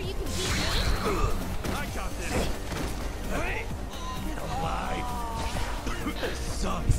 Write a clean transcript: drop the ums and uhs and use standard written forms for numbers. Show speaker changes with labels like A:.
A: you can beat me?
B: I got this. Hey, get alive. This sucks.